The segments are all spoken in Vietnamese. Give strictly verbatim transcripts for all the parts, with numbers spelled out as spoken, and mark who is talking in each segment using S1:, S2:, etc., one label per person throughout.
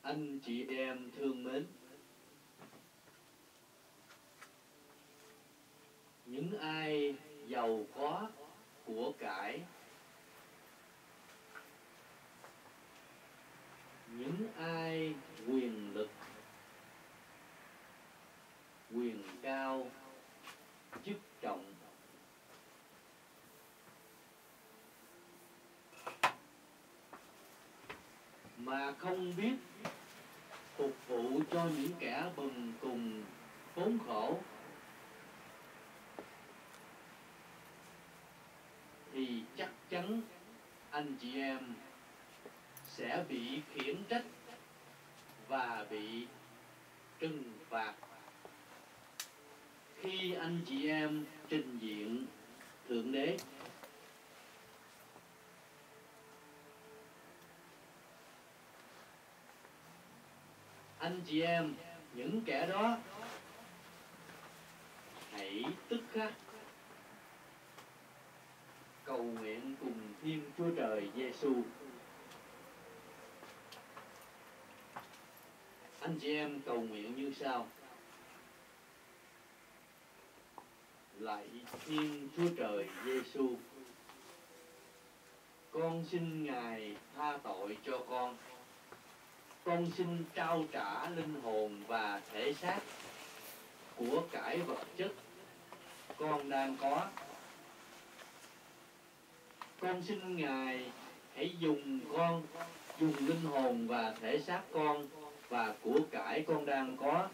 S1: Anh chị em thương mến, những ai giàu có của cải, những ai quyền lực, quyền cao, chức trọng, mà không biết phục vụ cho những kẻ bần cùng khốn khổ, thì chắc chắn anh chị em sẽ bị khiển trách và bị trừng phạt khi anh chị em trình diện Thượng Đế. Anh chị em, những kẻ đó hãy tức khắc cầu nguyện cùng Thiên Chúa Trời Giêsu. Anh chị em cầu nguyện như sau: Lạy Thiên Chúa Trời Giêsu, con xin Ngài tha tội cho con. Con xin trao trả linh hồn và thể xác của cải vật chất con đang có. Con xin Ngài hãy dùng con, dùng linh hồn và thể xác con và của cải con đang có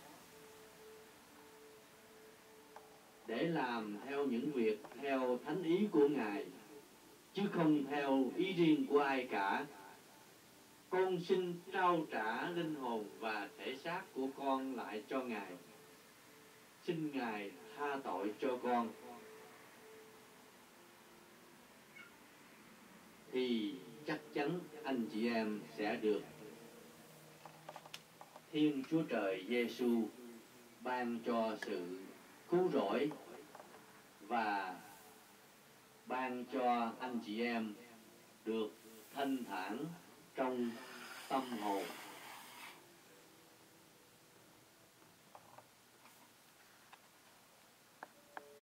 S1: để làm theo những việc theo thánh ý của Ngài, chứ không theo ý riêng của ai cả. Con xin trao trả linh hồn và thể xác của con lại cho Ngài. Xin Ngài tha tội cho con. Thì chắc chắn anh chị em sẽ được Thiên Chúa Trời Giêsu ban cho sự cứu rỗi và ban cho anh chị em được thanh thản trong tâm hồn.